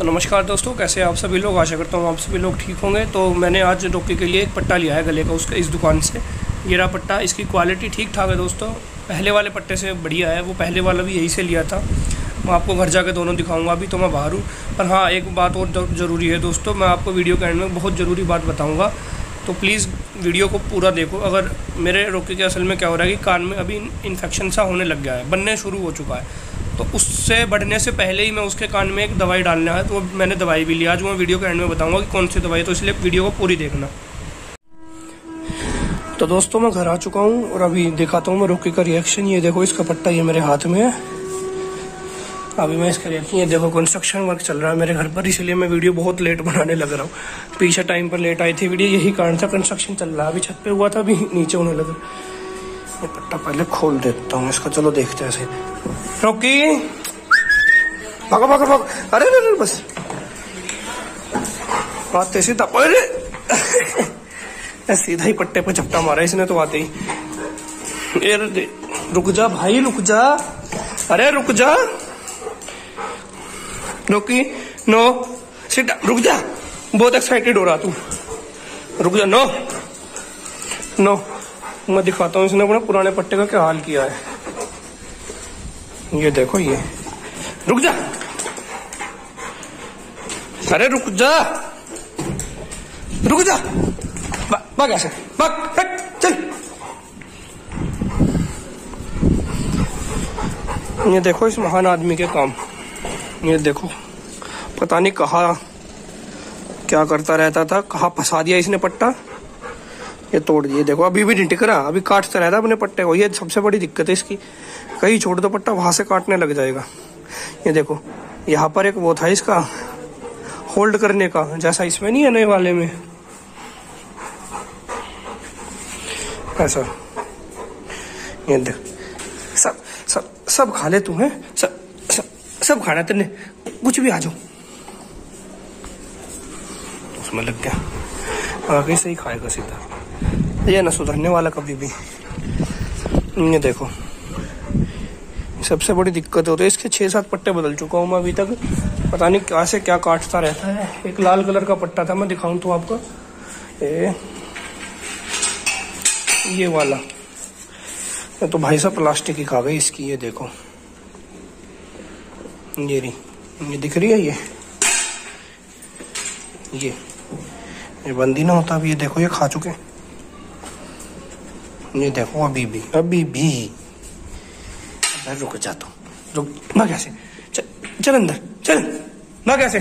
तो नमस्कार दोस्तों, कैसे आप सभी लोग। आशा करता हूँ आप सभी लोग ठीक होंगे। तो मैंने आज डॉगी के लिए एक पट्टा लिया है गले का, उसका इस दुकान से। ये रहा पट्टा। इसकी क्वालिटी ठीक ठाक है दोस्तों, पहले वाले पट्टे से बढ़िया है। वो पहले वाला भी यही से लिया था। मैं आपको घर जाके दोनों दिखाऊंगा। अभी तो मैं बाहर हूँ, पर हाँ एक बात और ज़रूरी है दोस्तों, मैं आपको वीडियो के एंड में बहुत ज़रूरी बात बताऊँगा, तो प्लीज़ वीडियो को पूरा देखो। अगर मेरे डॉगी के असल में क्या हो रहा है कि कान में अभी इन्फेक्शन सा होने लग गया है, बनने शुरू हो चुका है, तो उससे बढ़ने से पहले ही मैं उसके कान में एक दवाई डालना है। तो मैंने दवाई भी ली। आज मैं वीडियो के एंड में बताऊंगा कि कौन सी दवाई है, तो इसलिए वीडियो को पूरी देखना। तो दोस्तों मैं घर आ चुका हूँ और अभी दिखाता हूँ मैं डॉगी का रिएक्शन। ये देखो इसका पट्टा ये मेरे हाथ में है। अभी मैं इसका रिएक्शन, ये देखो कंस्ट्रक्शन वर्क चल रहा है मेरे घर पर, इसलिए मैं वीडियो बहुत लेट बनाने लग रहा हूँ। पीछे टाइम पर लेट आई थी वीडियो, यही कारण था। कंस्ट्रक्शन चल रहा है, अभी छत पे हुआ था, अभी नीचे होने लगा। ये पट्टा पहले खोल देता हूँ इसका, चलो देखते हैं ऐसे। रॉकी भागो भागो भागो, अरे अरे बस आते सीधा, अरे सीधा ही पट्टे पे झपटा मारा इसने तो आते ही। रुक जा भाई, रुक जा, अरे रुक जा। रॉकी नो सिट, रुक जा, बहुत एक्साइटेड हो रहा तू, रुक जा। नो नो, मैं दिखाता हूँ इसने अपने पुराने पट्टे का क्या हाल किया है। ये देखो, ये रुक जा, अरे रुक जा, रुक जा, भाग ऐसे, भाग चल। ये देखो इस महान आदमी के काम। ये देखो पता नहीं कहाँ क्या करता रहता था, कहाँ फंसा दिया इसने पट्टा, ये तोड़ दिए। देखो अभी भी नहीं टिक रहा, अभी काटता रहता अपने पट्टे को। ये सबसे बड़ी दिक्कत है इसकी, कहीं छोड़ दो पट्टा वहां से काटने लग जाएगा। ये देखो यहाँ पर एक वो था इसका होल्ड करने का, जैसा इसमें नहीं है नए वाले में, ऐसा। ये देख, सब सब सब खा ले तू, है सब सब सब खाना तेने, कुछ भी आ जाओ। उसमें लग गया, आगे से ही खाएगा सीधा, ये ना सुधरने वाला कभी भी। ये देखो सबसे बड़ी दिक्कत होती है इसके। 6-7 पट्टे बदल चुका हूँ मैं अभी तक, पता नहीं क्या से क्या काटता रहता है। एक लाल कलर का पट्टा था, मैं दिखाऊं तो आपको, ये वाला। तो भाई साहब प्लास्टिक ही खा गई इसकी। ये देखो, ये रही, ये दिख रही है, ये बंदी ना होता। अब ये देखो ये खा चुके, ये देखो अभी भी रुक जा, तो रुक ना, कैसे चल अंदर, चल ना, कैसे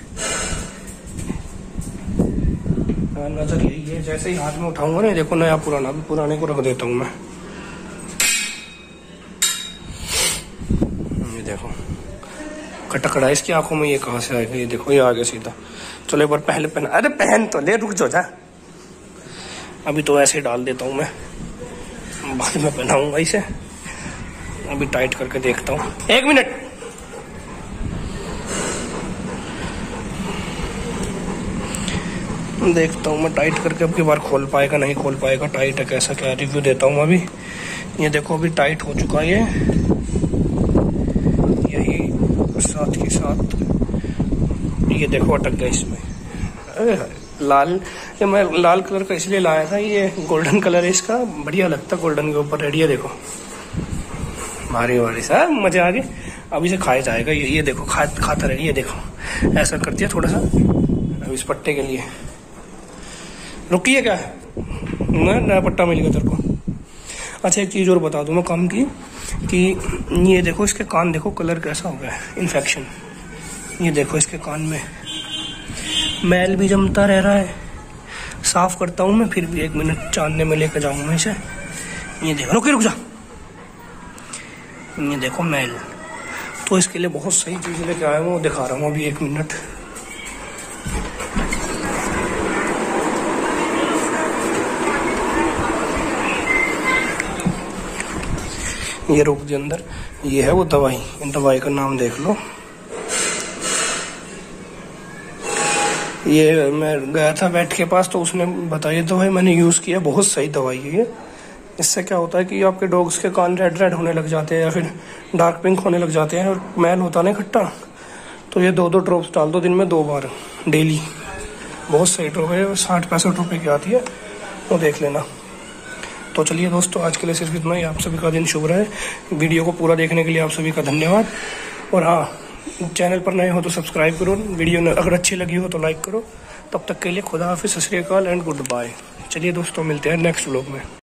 नजर यही है। जैसे ही हाथ में उठाऊंगा ना, देखो नया पुराना, भी पुराने को रख देता हूँ मैं। ये देखो कटकड़ा इसकी आंखों में, ये कहाँ से आएगा। ये देखो ये आगे सीधा। चलो एक बार पहले पहना, अरे पहन तो ले, रुक जा। अभी तो ऐसे डाल देता हूँ मैं, बाद में पहनाऊंगा इसे। अभी टाइट करके देखता हूँ, 1 मिनट। देखता हूँ मैं टाइट करके, अब की बार खोल पाएगा नहीं खोल पाएगा, टाइट है कैसा क्या, रिव्यू देता हूँ अभी। ये देखो अभी टाइट हो चुका है यही साथ के साथ। ये देखो अटक गया इसमें। अरे लाल, ये मैं लाल कलर का इसलिए लाया था, ये गोल्डन कलर है इसका, बढ़िया लगता गोल्डन के ऊपर रेड। ये देखो भारी सा, मजे आ गए। अब इसे खाया जाएगा। ये देखो खाता रहे। ये देखो ऐसा कर दिया थोड़ा सा अब इस पट्टे के लिए। रुकिए, क्या है, नया पट्टा मिल गया तेरे को। अच्छा एक चीज और बता दूं मैं काम की, कि ये देखो इसके कान, देखो कलर कैसा हो गया है, इन्फेक्शन। ये देखो इसके कान में मैल भी जमता रह रहा है। साफ करता हूँ मैं, फिर भी 1 मिनट चांदने में लेकर जाऊंगा इसे। ये देखो, रुक जा, ये देखो मैल। तो इसके लिए बहुत सही चीज लेके आया हूँ, वो दिखा रहा हूँ अभी, 1 मिनट। ये रोक दे अंदर, ये है वो दवाई। दवाई का नाम देख लो। ये मैं गया था वेट के पास, तो उसने बताई दवाई, मैंने यूज किया, बहुत सही दवाई है ये। इससे क्या होता है कि आपके डॉग्स के कान रेड रेड होने लग जाते हैं या फिर डार्क पिंक होने लग जाते हैं और मैल होता नहीं इकट्ठा, तो ये 2-2 ड्रॉप्स डाल दो दिन में 2 बार डेली। बहुत सही ड्रॉप है, 60-65 रुपये की आती है, तो देख लेना। तो चलिए दोस्तों, आज के लिए सिर्फ इतना ही। आप सभी का दिन शुभ रहे। वीडियो को पूरा देखने के लिए आप सभी का धन्यवाद। और हाँ, चैनल पर नए हो तो सब्सक्राइब करो, वीडियो अगर अच्छी लगी हो तो लाइक करो। तब तक के लिए खुदा हाफिज़, सत श्री अकाल एंड गुड बाय। चलिए दोस्तों, मिलते हैं नेक्स्ट व्लॉग में।